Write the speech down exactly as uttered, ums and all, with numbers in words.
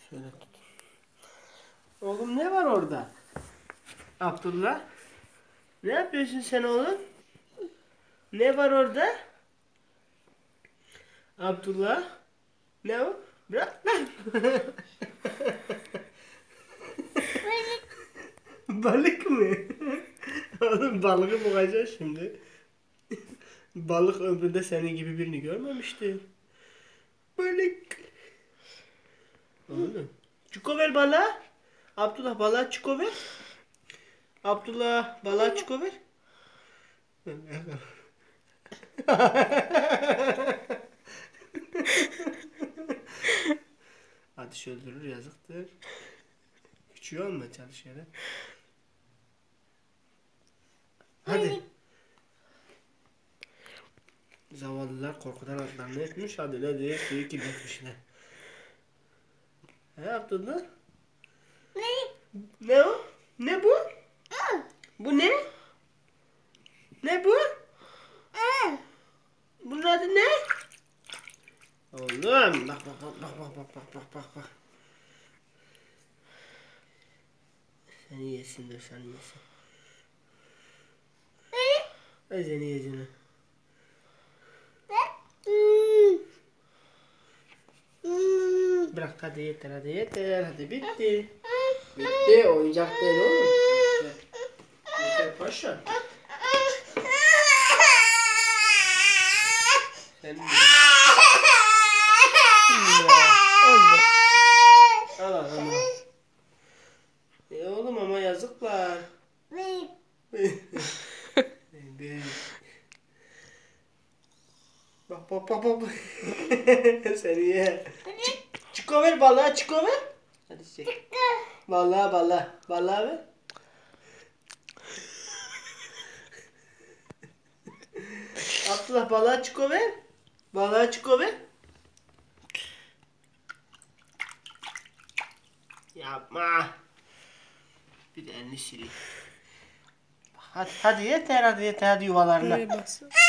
Şöyle tut. Oğlum ne var orada? Abdullah. Ne yapıyorsun sen oğlum? Ne var orada? Abdullah. Ne o? Bırak lan. Balık mı? Oğlum balığı boğacağız şimdi. Balık ömründe senin gibi birini görmemişti. Balık. Oğlum. Çiko ver balığa. Abdullah balığa çiko ver. Abdullah balığa çiko ver. Ateş öldürür, yazıktır. Küçüğü olma çalışarak. Hadi. Zavallılar korkudan atlarını etmiş. Hadi ne diye suyu kirletmişler. Ne yaptın lan? Ne? Ne o? Ne bu? Bu ne? Ne bu? Bunun adı ne? Oğlum bak bak bak bak bak bak bak bak bak. Seni yesin de seni yesin. Ay seni yesin. Bırak hadi yeter hadi yeter hadi bitti. Bitti oyuncak değil oğlum. Yeter, yeter paşa. Sen al al al. E oğlum ama yazıklar. Bak bak bak bak. Seni ye. Çiko ver balığa çiko ver. Hadi çek. Balığa balığa. Balığa ver. Abdullah balığa çiko ver. Balığa çiko ver. Yapma. Bir de elini sileyim. Hadi hadi yeter hadi yeter hadi yuvalarına.